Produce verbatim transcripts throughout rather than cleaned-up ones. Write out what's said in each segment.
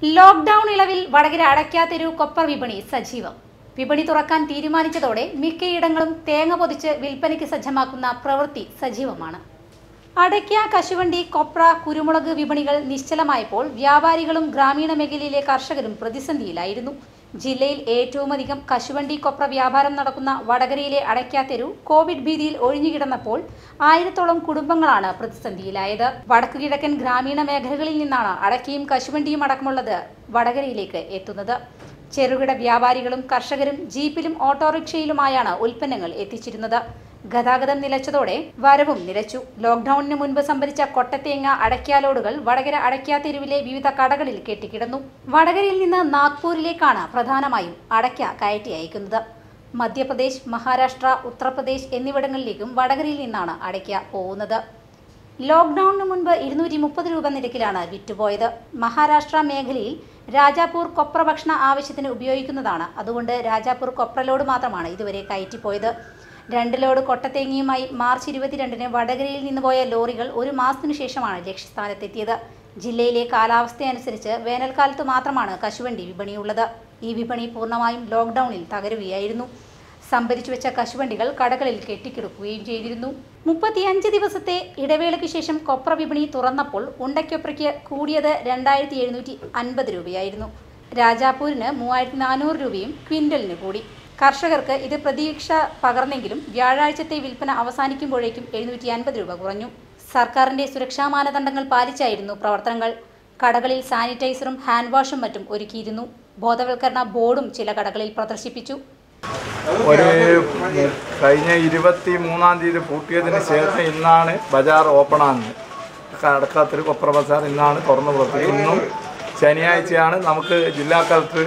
Lockdown ഇളവിൽ Vadakara അടയ്ക്കാത്തെരു കൊപ്ര വിപണി സജീവം. വിപണി തുറക്കാൻ തീരുമാനിച്ചതോടെ മിക്കയിടങ്ങളും തേങ്ങ പൊതിച്ച് വിൽപ്പനയ്ക്ക് സജ്ജമാക്കുന്ന പ്രവൃത്തി സജീവമാണ്. അടയ്ക്ക, കശുവണ്ടി, കൊപ്ര, കുരുമുളക് വിപണികൾ നിശ്ചലമായപ്പോൾ വ്യാപാരികളും ഗ്രാമീണ മേഖലയിലെ കർഷകരും പ്രതിസന്ധിയിലായിരുന്നു. ജില്ലയിൽ ഏറ്റവുമധികം കശുവണ്ടി, കൊപ്ര വ്യാപാരം നടക്കുന്ന വടകരയിലെ അടയ്ക്കാത്തെരു കോവിഡ് ഭീതിയിൽ ഒഴിഞ്ഞുകിടന്നപ്പോൾ ആയിരത്തോളം കുടുംബങ്ങളാണ് പ്രതിസന്ധിയിലായത്. വടക്കു കിഴക്കൻ ഗ്രാമീണ മേഖലകളിൽ നിന്നാണ് അടയ്ക്കയും കശുവണ്ടിയും അടക്കമുള്ളത് വടകരയിലേക്ക് എത്തുന്നത്. ചെറുകിട വ്യാപാരികളും കർഷകരും ജീപ്പിലും ഓട്ടോറിക്ഷയിലുമായാണ് ഉൽപ്പന്നങ്ങൾ എത്തിച്ചിരുന്നത്. ഗതാഗതം നിലച്ചതോടെ വരവും നിലച്ചു. ലോക്ക്ഡൌണിന് മുൻപ് സംഭരിച്ച കൊട്ടത്തേങ്ങ, അടയ്ക്കാലോടുകൾ വടകര അടയ്ക്കാത്തെരുവിലെ വിവിധ കടകളിൽ കെട്ടിക്കിടന്നു. വടകരയിൽ നിന്ന് നാഗ്പൂരിലേക്കാണ് പ്രധാനമായും അടയ്ക്ക കയറ്റി അയക്കുന്നത്. മധ്യപ്രദേശ്, മഹാരാഷ്ട്ര, ഉത്തർപ്രദേശ് എന്നിവിടങ്ങളിലേക്കും വടകരയിൽ നിന്നാണ് അടയ്ക്ക പോകുന്നത്. ലോക്ക്ഡൌണിന് മുൻപ് ഇരുന്നൂറ്റി മുപ്പത് രൂപ നിരക്കിലാണ് വിറ്റുപോയത്. മഹാരാഷ്ട്ര മേഖലയിൽ രാജാപൂർ കൊപ്ര ഭക്ഷണ ആവശ്യത്തിന് ഉപയോഗിക്കുന്നതാണ്. അതുകൊണ്ട് രാജാപൂർ കൊപ്രലോട് മാത്രമാണ് ഇതുവരെ കയറ്റിപ്പോയത്. രണ്ട് ലോഡ് കൊട്ടത്തേങ്ങയുമായി മാർച്ച് ഇരുപത്തിരണ്ടിന് വടകരയിൽ നിന്ന് പോയ ലോറികൾ ഒരു മാസത്തിനു ശേഷമാണ് ലക്ഷ്യസ്ഥാനത്തെത്തിയത്. ജില്ലയിലെ കാലാവസ്ഥയനുസരിച്ച് വേനൽക്കാലത്ത് മാത്രമാണ് കശുവണ്ടി വിപണിയുള്ളത്. ഈ വിപണി പൂർണ്ണമായും ലോക്ക്ഡൌണിൽ തകരുകയായിരുന്നു. സംഭരിച്ചു വെച്ച കശുവണ്ടികൾ കടകളിൽ കെട്ടിക്കിടക്കുകയും ചെയ്തിരുന്നു. മുപ്പത്തിയഞ്ച് ദിവസത്തെ ഇടവേളയ്ക്ക് ശേഷം കൊപ്ര വിപണി തുറന്നപ്പോൾ ഉണ്ടക്കൊപ്രയ്ക്ക് കൂടിയത് രണ്ടായിരത്തി എഴുന്നൂറ്റി അൻപത് രൂപയായിരുന്നു. രാജാപൂരിന് മൂവായിരത്തി നാനൂറ് രൂപയും ക്വിൻ്റലിന് കൂടി. കർഷകർക്ക് ഇത് പ്രതീക്ഷ പകർന്നെങ്കിലും വ്യാഴാഴ്ചത്തെ വിൽപ്പന അവസാനിക്കുമ്പോഴേക്കും എഴുന്നൂറ്റി അൻപത് രൂപ കുറഞ്ഞു. സർക്കാരിന്റെ സുരക്ഷാ മാനദണ്ഡങ്ങൾ പാലിച്ചായിരുന്നു പ്രവർത്തനങ്ങൾ. കടകളിൽ സാനിറ്റൈസറും ഹാൻഡ് വാഷും മറ്റും ഒരുക്കിയിരുന്നു. ബോധവൽക്കരണ ബോർഡും ചില കടകളിൽ പ്രദർശിപ്പിച്ചു. ഒരു കഴിഞ്ഞ ഇരുപത്തി മൂന്നാം തീയതി പൂട്ടിയതിന് ശേഷം ഇന്നാണ് ബജാർ ഓപ്പൺ ആകുന്നത്. അടക്കാത്തൊരു കൊപ്ര ബജാർ ഇന്നാണ് തുറന്നു പ്രവർത്തിക്കുന്നത്. ഇന്നും ശനിയാഴ്ചയാണ്. നമുക്ക് ജില്ലാ collector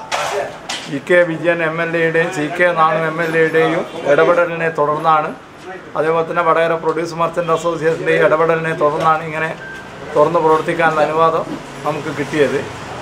E K Vijayan M L എയുടെയും C K Nanu M L എയുടെയും ഇടപെടലിനെ തുടർന്നാണ്, അതേപോലെ തന്നെ വടകര പ്രൊഡ്യൂസ് മർച്ചൻ്റ് അസോസിയേഷൻ്റെയും ഇടപെടലിനെ തുടർന്നാണ് ഇങ്ങനെ തുറന്ന് പ്രവർത്തിക്കാനുള്ള അനുവാദം നമുക്ക് കിട്ടിയത്.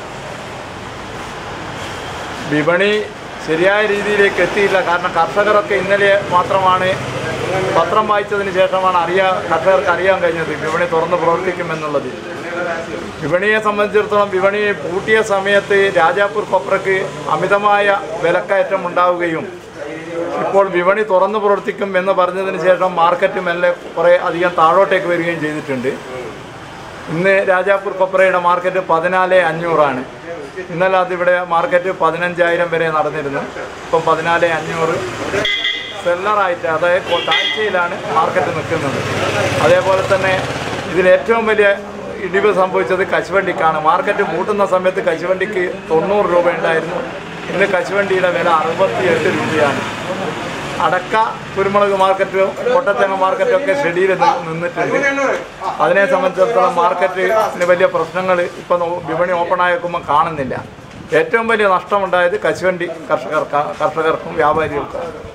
വിപണി ശരിയായ രീതിയിലേക്ക് എത്തിയില്ല. കാരണം കർഷകരൊക്കെ ഇന്നലെ മാത്രമാണ് പത്രം വായിച്ചതിന് ശേഷമാണ് അറിയാൻ കർഷകർക്ക് അറിയാൻ കഴിഞ്ഞത് വിപണി തുറന്ന് പ്രവർത്തിക്കുമെന്നുള്ളത്. വിപണിയെ സംബന്ധിച്ചിടത്തോളം വിപണി പൂട്ടിയ സമയത്ത് രാജാപൂർ കൊപ്രയ്ക്ക് അമിതമായ വിലക്കയറ്റം ഉണ്ടാവുകയും ഇപ്പോൾ വിപണി തുറന്ന് പ്രവർത്തിക്കും എന്ന് പറഞ്ഞതിന് ശേഷം മാർക്കറ്റ് മെല്ലെ കുറേ അധികം താഴോട്ടേക്ക് വരികയും ചെയ്തിട്ടുണ്ട്. ഇന്ന് രാജാപൂർ കൊപ്രയുടെ മാർക്കറ്റ് പതിനാല് അഞ്ഞൂറാണ്. ഇന്നലെ അതിവിടെ മാർക്കറ്റ് പതിനഞ്ചായിരം വരെ നടന്നിരുന്നു. ഇപ്പം പതിനാല് അഞ്ഞൂറ് സെല്ലറായിട്ട്, അതായത് താഴ്ചയിലാണ് മാർക്കറ്റ് നിൽക്കുന്നത്. അതേപോലെ തന്നെ ഇതിലേറ്റവും വലിയ ഇടിവ് സംഭവിച്ചത് കശുവണ്ടിക്കാണ്. മാർക്കറ്റ് കൂട്ടുന്ന സമയത്ത് കശുവണ്ടിക്ക് തൊണ്ണൂറ് രൂപ ഉണ്ടായിരുന്നു. ഇന്ന് കശുവണ്ടിയുടെ വില അറുപത്തി എട്ട് രൂപയാണ്. അടക്ക, കുരുമുളക് മാർക്കറ്റും കൊട്ടത്തേങ്ങ മാർക്കറ്റും ഒക്കെ ഷെഡിയിൽ നിന്നിട്ടുണ്ട്. അതിനെ സംബന്ധിച്ചിടത്തോളം മാർക്കറ്റിന് വലിയ പ്രശ്നങ്ങൾ ഇപ്പം വിപണി ഓപ്പൺ ആയേക്കുമ്പോൾ കാണുന്നില്ല. ഏറ്റവും വലിയ നഷ്ടമുണ്ടായത് കശുവണ്ടി കർഷകർക്ക് കർഷകർക്കും വ്യാപാരികൾക്കും.